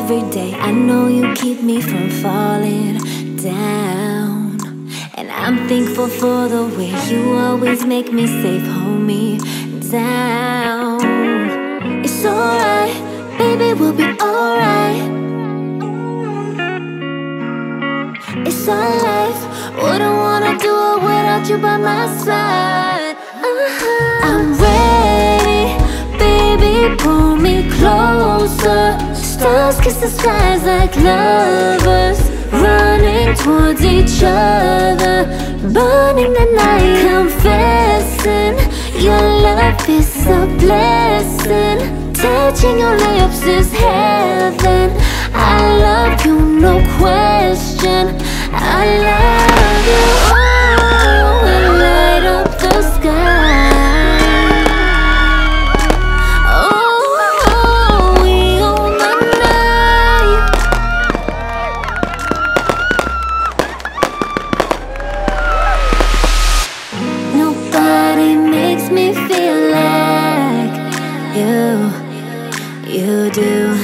every day. I know you keep me from falling down, and I'm thankful for the way you always make me safe, hold me down. It's alright, baby, we'll be alright. It's our life, wouldn't wanna do it without you by my side. I'm ready, baby, pull me closer. Stars kiss the skies like lovers, running towards each other, burning the night, confessing your love is a blessing. Touching your lips is heaven. I love you, no question. I love you. Oh, we light up the sky. Oh, we own the night. Nobody makes me feel like you do.